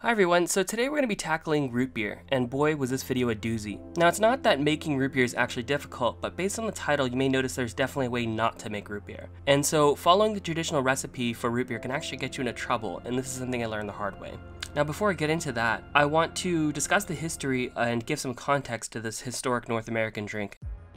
Hi everyone, so today we're going to be tackling root beer, and boy was this video a doozy. Now it's not that making root beer is actually difficult, but based on the title you may notice there's definitely a way not to make root beer. And so following the traditional recipe for root beer can actually get you into trouble, and this is something I learned the hard way. Now before I get into that, I want to discuss the history and give some context to this historic North American drink.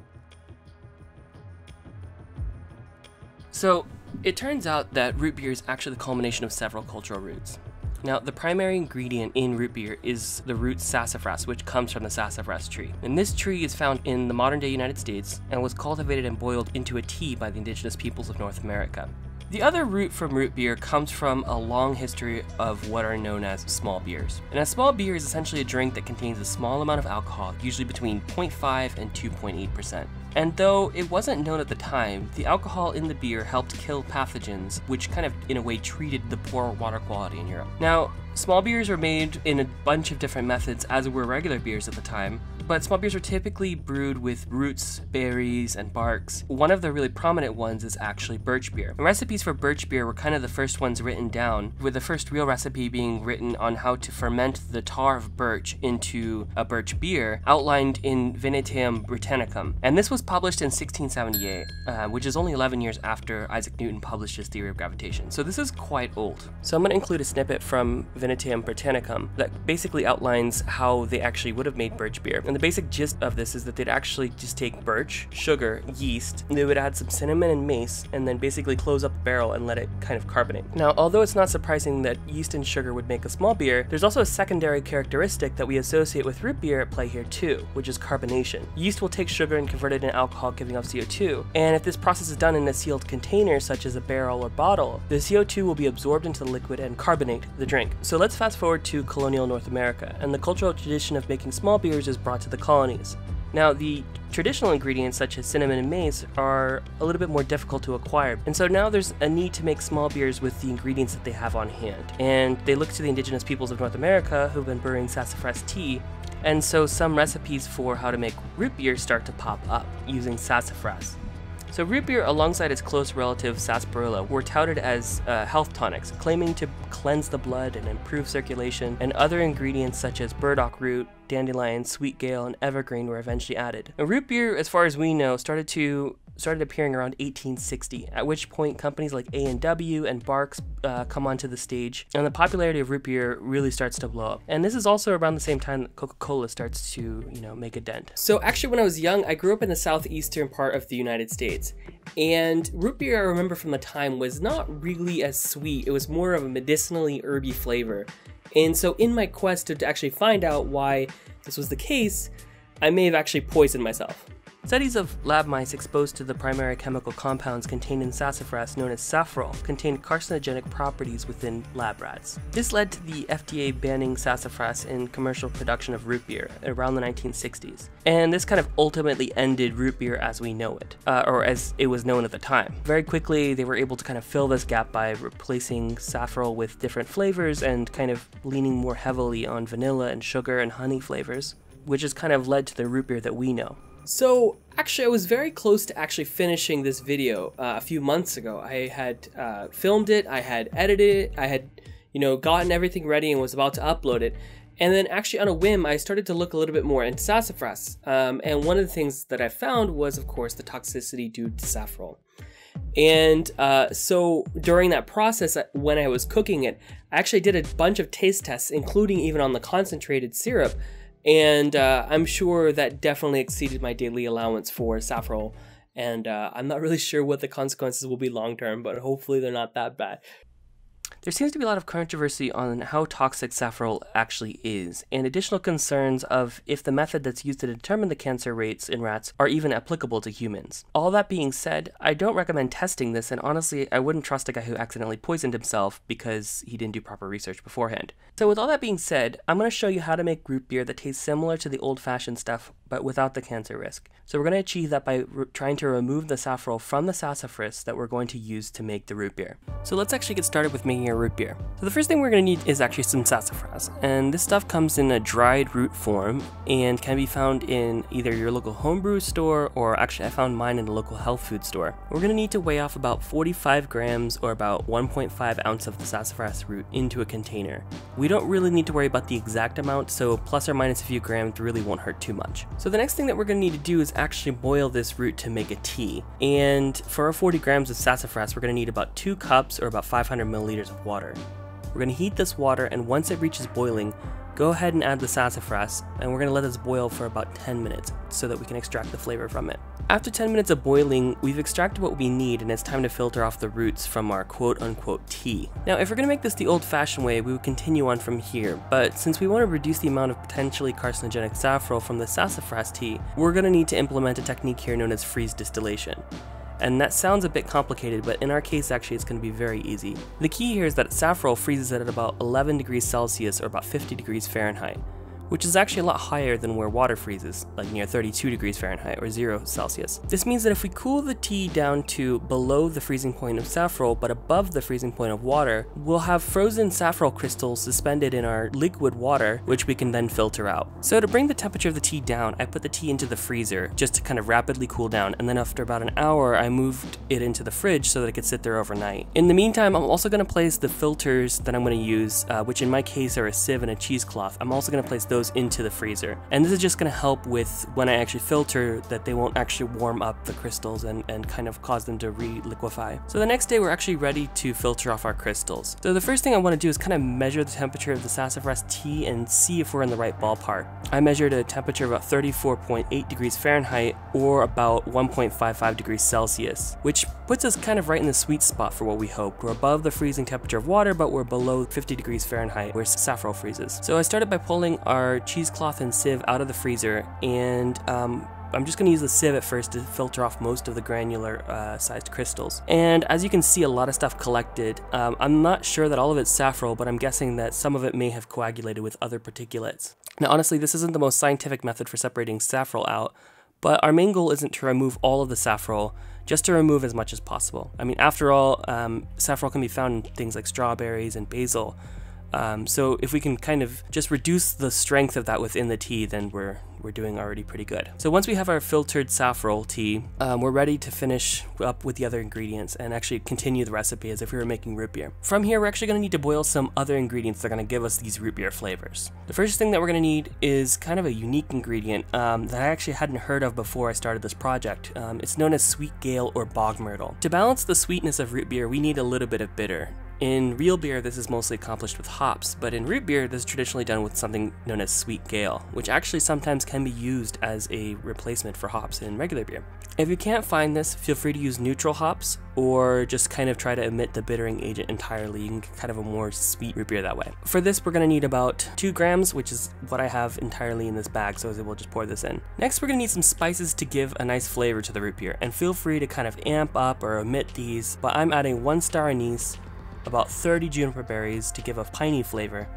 So it turns out that root beer is actually the culmination of several cultural roots. Now, the primary ingredient in root beer is the root sassafras, which comes from the sassafras tree. And this tree is found in the modern-day United States and was cultivated and boiled into a tea by the indigenous peoples of North America. The other root from root beer comes from a long history of what are known as small beers. And a small beer is essentially a drink that contains a small amount of alcohol, usually between 0.5 and 2.8%. And though it wasn't known at the time, the alcohol in the beer helped kill pathogens, which kind of, in a way, treated the poor water quality in Europe. Now, small beers were made in a bunch of different methods, as were regular beers at the time, but small beers were typically brewed with roots, berries, and barks. One of the really prominent ones is actually birch beer. And recipes for birch beer were kind of the first ones written down, with the first real recipe being written on how to ferment the tar of birch into a birch beer, outlined in Vinetium Britannicum. And this was published in 1678, which is only 11 years after Isaac Newton published his theory of gravitation. So this is quite old. So I'm going to include a snippet from Vinetium Britannicum that basically outlines how they actually would have made birch beer. And the basic gist of this is that they'd actually just take birch, sugar, yeast, and they would add some cinnamon and mace, and then basically close up the barrel and let it kind of carbonate. Now, although it's not surprising that yeast and sugar would make a small beer, there's also a secondary characteristic that we associate with root beer at play here too, which is carbonation. Yeast will take sugar and convert it into alcohol, giving off CO2, and if this process is done in a sealed container such as a barrel or bottle, the CO2 will be absorbed into the liquid and carbonate the drink. So let's fast forward to colonial North America, and the cultural tradition of making small beers is brought to the colonies. Now, the traditional ingredients such as cinnamon and mace are a little bit more difficult to acquire, and so now there's a need to make small beers with the ingredients that they have on hand. And they look to the indigenous peoples of North America who've been brewing sassafras tea, and so some recipes for how to make root beer start to pop up using sassafras. So root beer, alongside its close relative sarsaparilla, were touted as health tonics, claiming to cleanse the blood and improve circulation, and other ingredients such as burdock root, dandelion, sweet gale, and evergreen were eventually added. Now, root beer, as far as we know, started appearing around 1860, at which point companies like A&W and Barks come onto the stage, and the popularity of root beer really starts to blow up. And this is also around the same time that Coca-Cola starts to, make a dent. So actually, when I was young, I grew up in the southeastern part of the United States, and root beer, I remember from the time, was not really as sweet. It was more of a medicinally herby flavor. And so in my quest to actually find out why this was the case, I may have actually poisoned myself. Studies of lab mice exposed to the primary chemical compounds contained in sassafras, known as safrole, contained carcinogenic properties within lab rats. This led to the FDA banning sassafras in commercial production of root beer around the 1960s. And this kind of ultimately ended root beer as we know it, or as it was known at the time. Very quickly, they were able to kind of fill this gap by replacing safrole with different flavors and kind of leaning more heavily on vanilla and sugar and honey flavors, which has kind of led to the root beer that we know. So actually, I was very close to actually finishing this video a few months ago. I had filmed it, I had edited it, I had gotten everything ready and was about to upload it. And then actually on a whim, I started to look a little bit more into sassafras. And one of the things that I found was, of course, the toxicity due to safrole. And so during that process, when I was cooking it, I actually did a bunch of taste tests, including even on the concentrated syrup. And I'm sure that definitely exceeded my daily allowance for safrole. And I'm not really sure what the consequences will be long term, but hopefully they're not that bad. There seems to be a lot of controversy on how toxic safrole actually is, and additional concerns of if the method that's used to determine the cancer rates in rats are even applicable to humans. All that being said, I don't recommend testing this, and honestly, I wouldn't trust a guy who accidentally poisoned himself because he didn't do proper research beforehand. So with all that being said, I'm going to show you how to make root beer that tastes similar to the old-fashioned stuff, but but without the cancer risk. So we're going to achieve that by trying to remove the saffrol from the sassafras that we're going to use to make the root beer. So let's actually get started with making a root beer. So the first thing we're going to need is actually some sassafras, and this stuff comes in a dried root form and can be found in either your local homebrew store, or actually I found mine in a local health food store. We're going to need to weigh off about 45 grams or about 1.5 ounce of the sassafras root into a container. We don't really need to worry about the exact amount, so plus or minus a few grams really won't hurt too much. So the next thing that we're going to need to do is actually boil this root to make a tea. And for our 40 grams of sassafras, we're going to need about 2 cups or about 500 milliliters of water. We're going to heat this water, and once it reaches boiling, go ahead and add the sassafras, and we're going to let this boil for about 10 minutes so that we can extract the flavor from it. After 10 minutes of boiling, we've extracted what we need, and it's time to filter off the roots from our quote-unquote tea. Now, if we're going to make this the old-fashioned way, we would continue on from here, but since we want to reduce the amount of potentially carcinogenic saffrol from the sassafras tea, we're going to need to implement a technique here known as freeze distillation. And that sounds a bit complicated, but in our case actually it's going to be very easy. The key here is that saffrol freezes at about 11 degrees Celsius or about 50 degrees Fahrenheit, which is actually a lot higher than where water freezes, like near 32 degrees Fahrenheit or 0 Celsius. This means that if we cool the tea down to below the freezing point of saffrol but above the freezing point of water, we'll have frozen saffrol crystals suspended in our liquid water, which we can then filter out. So to bring the temperature of the tea down, I put the tea into the freezer just to kind of rapidly cool down, and then after about an hour I moved it into the fridge so that it could sit there overnight. In the meantime, I'm also going to place the filters that I'm going to use, which in my case are a sieve and a cheesecloth. I'm also going to place those into the freezer, and this is just going to help with when I actually filter that they won't actually warm up the crystals and kind of cause them to re-liquefy. So the next day we're actually ready to filter off our crystals. So the first thing I want to do is kind of measure the temperature of the sassafras tea and see if we're in the right ballpark. I measured a temperature of about 34.8 degrees Fahrenheit or about 1.55 degrees Celsius, which puts us kind of right in the sweet spot for what we hope. We're above the freezing temperature of water, but we're below 50 degrees Fahrenheit where saffrol freezes. So I started by pulling our cheesecloth and sieve out of the freezer, and I'm just going to use the sieve at first to filter off most of the granular sized crystals. And as you can see, a lot of stuff collected. I'm not sure that all of it's saffrol, but I'm guessing that some of it may have coagulated with other particulates. Now honestly, this isn't the most scientific method for separating saffrol out, but our main goal isn't to remove all of the saffrol, just to remove as much as possible. I mean, after all, saffrol can be found in things like strawberries and basil. So if we can kind of just reduce the strength of that within the tea, then we're doing already pretty good. So once we have our filtered saffrol tea, we're ready to finish up with the other ingredients and actually continue the recipe as if we were making root beer. From here, we're actually going to need to boil some other ingredients that are going to give us these root beer flavors. The first thing that we're going to need is kind of a unique ingredient that I actually hadn't heard of before I started this project. It's known as sweet gale or bog myrtle. To balance the sweetness of root beer, we need a little bit of bitter. In real beer, this is mostly accomplished with hops, but in root beer, this is traditionally done with something known as sweet gale, which actually sometimes can be used as a replacement for hops in regular beer. If you can't find this, feel free to use neutral hops, or just kind of try to omit the bittering agent entirely. You can get kind of a more sweet root beer that way. For this, we're going to need about 2 grams, which is what I have entirely in this bag, so we'll just pour this in. Next, we're going to need some spices to give a nice flavor to the root beer, and feel free to kind of amp up or omit these, but I'm adding 1 star anise, about 30 juniper berries to give a piney flavor,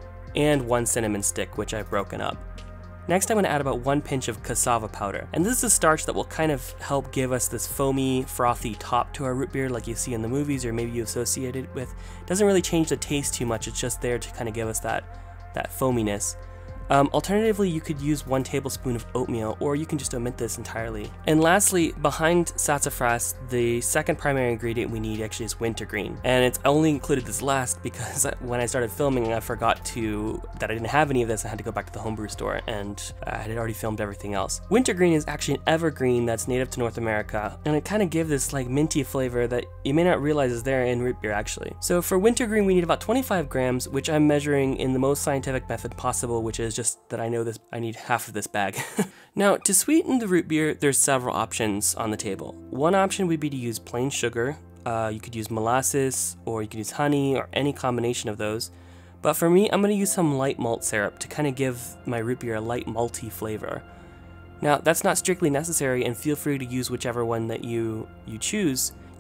and 1 cinnamon stick, which I've broken up. Next, I'm going to add about 1 pinch of cassava powder, and this is a starch that will kind of help give us this foamy, frothy top to our root beer like you see in the movies or maybe you associate it with. It doesn't really change the taste too much, it's just there to kind of give us that foaminess. Alternatively, you could use 1 tablespoon of oatmeal, or you can just omit this entirely. And lastly, behind sassafras, the second primary ingredient we need actually is wintergreen. And it's only included this last because when I started filming, I forgot that I didn't have any of this. I had to go back to the homebrew store, and I had already filmed everything else. Wintergreen is actually an evergreen that's native to North America, and it kind of gives this like minty flavor that you may not realize is there in root beer actually. So for wintergreen, we need about 25 grams, which I'm measuring in the most scientific method possible, which is just that I know I need half of this bag. Now, to sweeten the root beer, there's several options on the table. One option would be to use plain sugar. You could use molasses, or you could use honey, or any combination of those. But for me, I'm going to use some light malt syrup to kind of give my root beer a light malty flavor. Now, that's not strictly necessary, and feel free to use whichever one that you choose.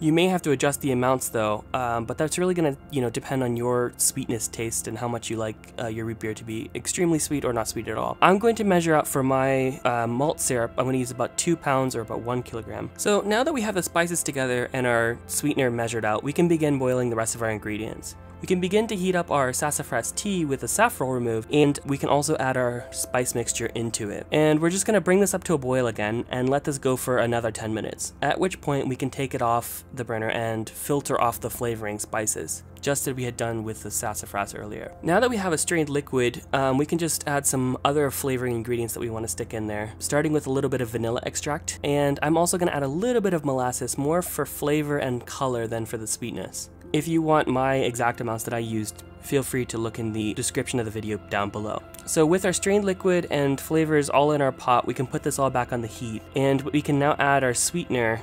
You may have to adjust the amounts though, but that's really gonna, depend on your sweetness taste and how much you like your root beer to be extremely sweet or not sweet at all. I'm going to measure out for my malt syrup. I'm going to use about 2 pounds or about 1 kilogram. So now that we have the spices together and our sweetener measured out, we can begin boiling the rest of our ingredients. We can begin to heat up our sassafras tea with the saffron removed, and we can also add our spice mixture into it. And we're just going to bring this up to a boil again and let this go for another 10 minutes, at which point we can take it off the burner and filter off the flavoring spices, just as we had done with the sassafras earlier. Now that we have a strained liquid, we can just add some other flavoring ingredients that we want to stick in there, starting with a little bit of vanilla extract, and I'm also going to add a little bit of molasses, more for flavor and color than for the sweetness. If you want my exact amounts that I used, feel free to look in the description of the video down below. So with our strained liquid and flavors all in our pot, we can put this all back on the heat, and we can now add our sweetener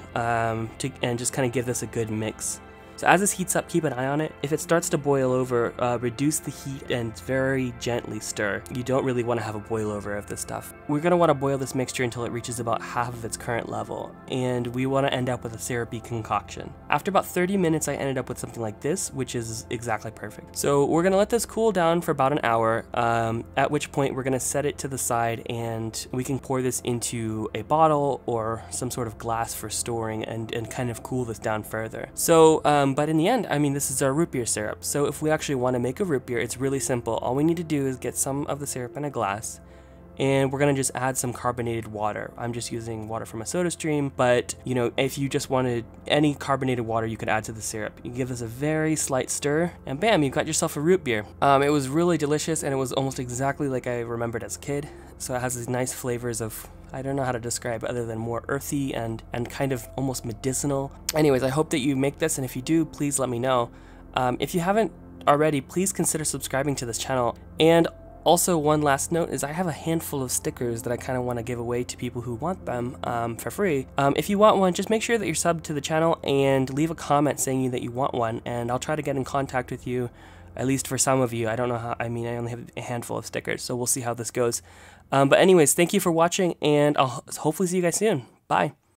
and just kind of give this a good mix. So as this heats up, keep an eye on it. If it starts to boil over, reduce the heat and very gently stir. You don't really want to have a boil over of this stuff. We're going to want to boil this mixture until it reaches about half of its current level, and we want to end up with a syrupy concoction. After about 30 minutes, I ended up with something like this, which is exactly perfect. So we're going to let this cool down for about an hour, at which point we're going to set it to the side, and we can pour this into a bottle or some sort of glass for storing and kind of cool this down further. So, but in the end, I mean, this is our root beer syrup. So if we actually want to make a root beer, it's really simple. All we need to do is get some of the syrup in a glass, and we're going to just add some carbonated water. I'm just using water from a soda stream, but if you just wanted any carbonated water, you could add to the syrup. You give this a very slight stir, and bam, you've got yourself a root beer. It was really delicious, and it was almost exactly like I remembered as a kid. So it has these nice flavors of, I don't know how to describe it other than more earthy and kind of almost medicinal. Anyways, I hope that you make this, and if you do, please let me know. If you haven't already, please consider subscribing to this channel. And also, one last note is I have a handful of stickers that I kind of want to give away to people who want them for free. If you want one, just make sure that you're subbed to the channel and leave a comment saying that you want one, and I'll try to get in contact with you, at least for some of you. I don't know how, I only have a handful of stickers, so we'll see how this goes. But anyways, thank you for watching, and I'll hopefully see you guys soon. Bye.